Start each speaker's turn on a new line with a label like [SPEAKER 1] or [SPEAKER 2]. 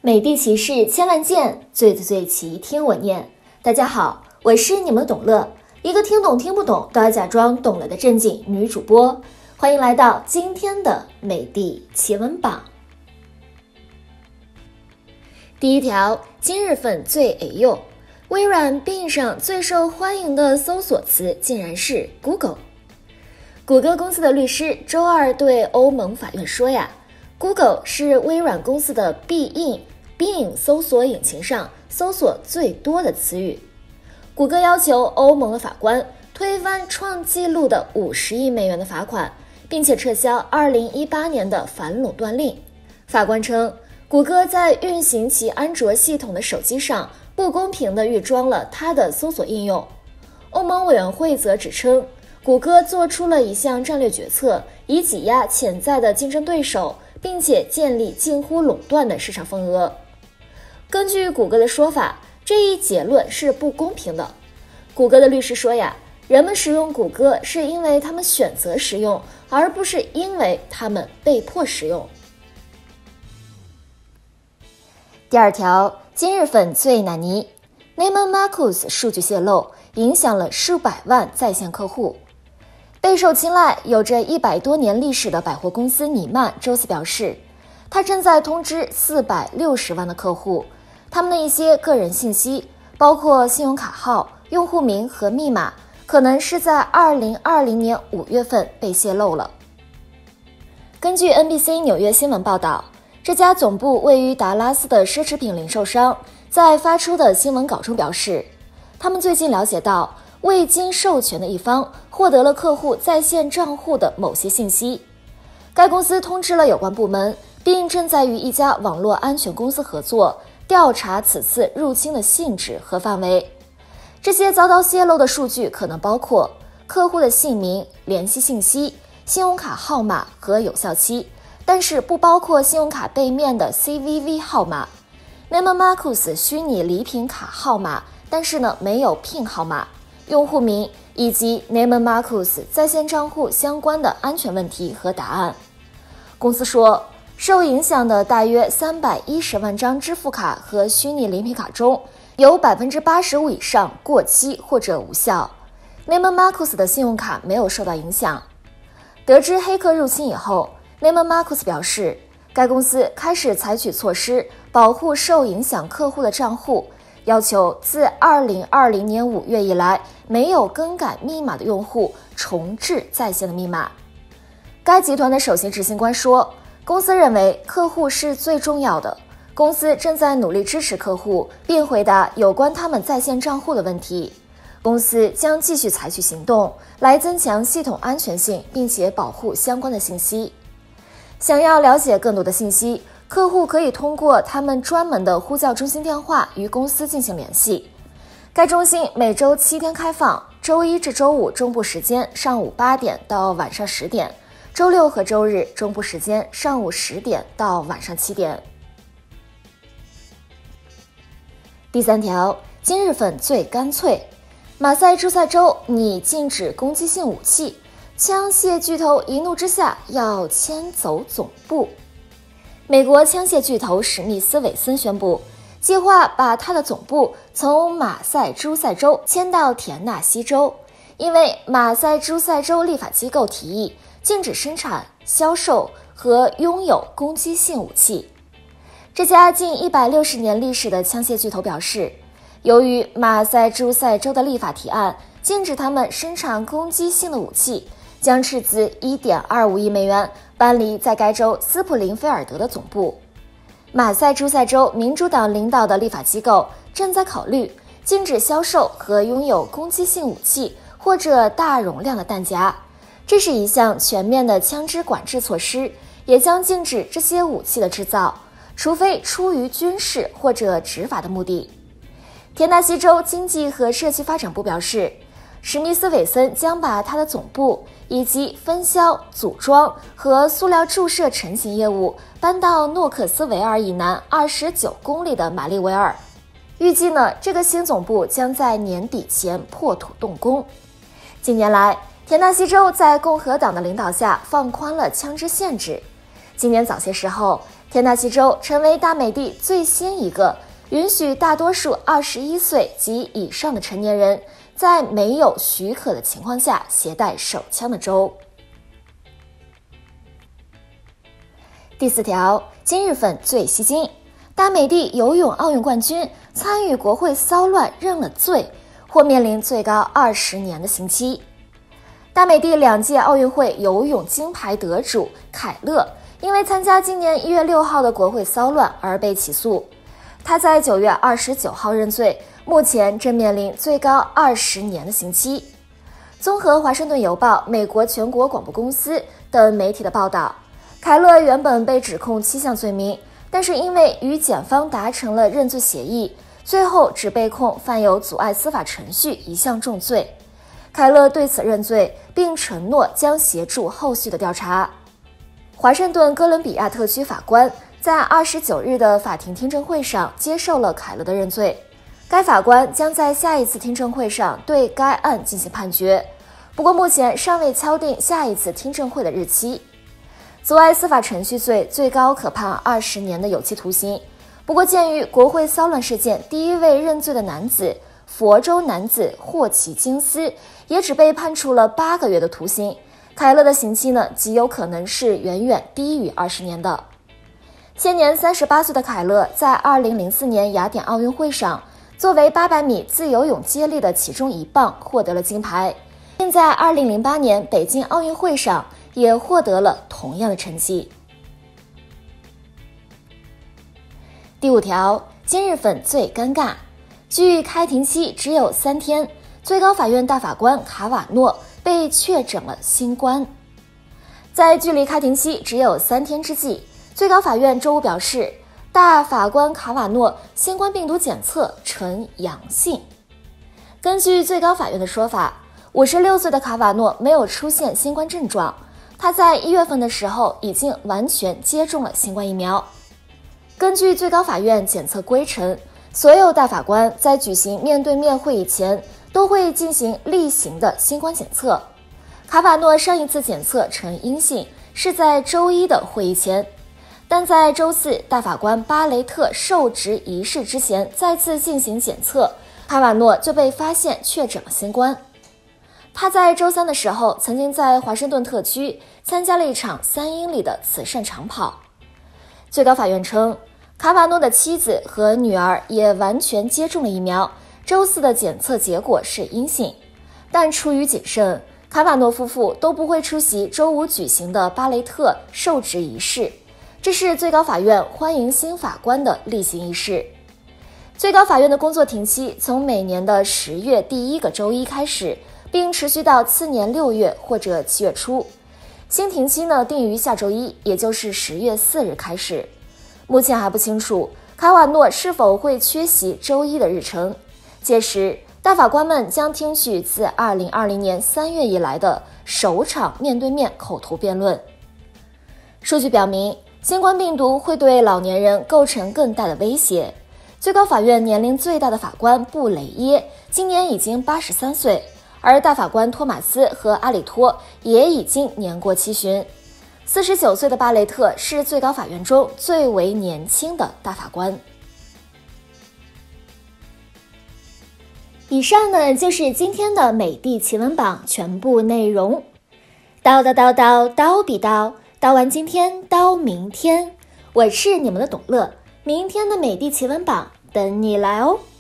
[SPEAKER 1] 美的骑士千万件，最齐听我念。大家好，我是你们的董乐，一个听懂听不懂都要假装懂了的正经女主播。欢迎来到今天的美的奇闻榜。第一条，今日份最哎呦，微软 Bing 上最受欢迎的搜索词竟然是 Google。谷歌公司的律师周二对欧盟法院说呀，Google 是微软公司的必应Bing 搜索引擎上搜索最多的词语。谷歌要求欧盟的法官推翻创纪录的50亿美元的罚款，并且撤销2018年的反垄断令。法官称，谷歌在运行其安卓系统的手机上不公平地预装了它的搜索应用。欧盟委员会则指称，谷歌做出了一项战略决策，以挤压潜在的竞争对手，并且建立近乎垄断的市场份额。根据谷歌的说法，这一结论是不公平的。谷歌的律师说呀，人们使用谷歌是因为他们选择使用，而不是因为他们被迫使用。第二条，今日份最难妮 Neiman Marcus 数据泄露，影响了数百万在线客户。备受青睐、有着100多年历史的百货公司尼曼周四表示，他正在通知460万的客户，他们的一些个人信息，包括信用卡号、用户名和密码，可能是在2020年5月份被泄露了。根据 NBC 纽约新闻报道，这家总部位于达拉斯的奢侈品零售商在发出的新闻稿中表示，他们最近了解到未经授权的一方获得了客户在线账户的某些信息。该公司通知了有关部门，并正在与一家网络安全公司合作，调查此次入侵的性质和范围。这些遭到泄露的数据可能包括客户的姓名、联系信息、信用卡号码和有效期，但是不包括信用卡背面的 CVV 号码。Neiman Marcus 虚拟礼品卡号码，但是没有 PIN 号码、用户名以及 Neiman Marcus 在线账户相关的安全问题和答案。公司说，受影响的大约310万张支付卡和虚拟礼品卡中，有 85% 以上过期或者无效。Neiman Marcus 的信用卡没有受到影响。得知黑客入侵以后， Neiman Marcus 表示，该公司开始采取措施保护受影响客户的账户，要求自2020年5月以来没有更改密码的用户重置在线的密码。该集团的首席执行官说，公司认为客户是最重要的，公司正在努力支持客户，并回答有关他们在线账户的问题。公司将继续采取行动来增强系统安全性，并且保护相关的信息。想要了解更多的信息，客户可以通过他们专门的呼叫中心电话与公司进行联系。该中心每周7天开放，周一至周五中部时间上午8点到晚上10点，周六和周日中部时间上午10点到晚上7点。第三条，今日份最干脆，马赛诸塞州拟禁止攻击性武器，枪械巨头一怒之下要迁走总部。美国枪械巨头史密斯韦森宣布，计划把他的总部从马赛诸塞州迁到田纳西州，因为马赛诸塞州立法机构提议禁止生产、销售和拥有攻击性武器。这家近160年历史的枪械巨头表示，由于马赛诸塞州的立法提案禁止他们生产攻击性的武器，将斥资 1.25 亿美元搬离在该州斯普林菲尔德的总部。马赛诸塞州民主党领导的立法机构正在考虑禁止销售和拥有攻击性武器或者大容量的弹夹，这是一项全面的枪支管制措施，也将禁止这些武器的制造，除非出于军事或者执法的目的。田纳西州经济和社区发展部表示，史密斯韦森将把他的总部以及分销、组装和塑料注射成型业务搬到诺克斯维尔以南29公里的马利维尔。预计这个新总部将在年底前破土动工。近年来，田纳西州在共和党的领导下放宽了枪支限制。今年早些时候， 田纳西州成为大美地最新一个允许大多数21岁及以上的成年人在没有许可的情况下携带手枪的州。第4条，今日份最吸睛，大美地游泳奥运冠军参与国会骚乱认了罪，或面临最高20年的刑期。大美地2届奥运会游泳金牌得主凯勒因为参加今年1月6号的国会骚乱而被起诉，他在9月29号认罪，目前正面临最高20年的刑期。综合华盛顿邮报、美国全国广播公司等媒体的报道，凯勒原本被指控7项罪名，但是因为与检方达成了认罪协议，最后只被控犯有阻碍司法程序1项重罪。凯勒对此认罪，并承诺将协助后续的调查。华盛顿哥伦比亚特区法官在29日的法庭听证会上接受了凯勒的认罪，该法官将在下一次听证会上对该案进行判决，不过目前尚未敲定下一次听证会的日期。阻碍司法程序罪最高可判20年的有期徒刑，不过鉴于国会骚乱事件第一位认罪的男子佛州男子霍奇金斯也只被判处了8个月的徒刑，凯勒的刑期呢极有可能是远远低于20年的。现年38岁的凯勒在2004年雅典奥运会上作为800米自由泳接力的其中1棒获得了金牌，并在2008年北京奥运会上也获得了同样的成绩。第5条，今日份最尴尬，距开庭期只有3天，最高法院大法官卡瓦诺被确诊了新冠。在距离开庭期只有3天之际，最高法院周五表示，大法官卡瓦诺新冠病毒检测呈阳性。根据最高法院的说法，56岁的卡瓦诺没有出现新冠症状，他在1月份的时候已经完全接种了新冠疫苗。根据最高法院检测规程，所有大法官在举行面对面会议前都会进行例行的新冠检测。卡瓦诺上一次检测呈阴性是在周一的会议前，但在周4大法官巴雷特受职仪式之前再次进行检测，卡瓦诺就被发现确诊了新冠。他在周3的时候曾经在华盛顿特区参加了一场3英里的慈善长跑。最高法院称，卡瓦诺的妻子和女儿也完全接种了疫苗，周4的检测结果是阴性，但出于谨慎，卡瓦诺夫妇都不会出席周5举行的巴雷特受职仪式，这是最高法院欢迎新法官的例行仪式。最高法院的工作庭期从每年的10月第1个周一开始，并持续到次年6月或者7月初。新庭期呢定于下周一，也就是10月4日开始。目前还不清楚卡瓦诺是否会缺席周一的日程。届时，大法官们将听取自2020年3月以来的首场面对面口头辩论。数据表明，新冠病毒会对老年人构成更大的威胁。最高法院年龄最大的法官布雷耶今年已经83岁，而大法官托马斯和阿里托也已经年过70旬。49岁的巴雷特是最高法院中最为年轻的大法官。以上呢就是今天的美的奇闻榜全部内容。叨叨叨叨叨比叨，叨完今天叨明天。我是你们的董乐，明天的美的奇闻榜等你来哦。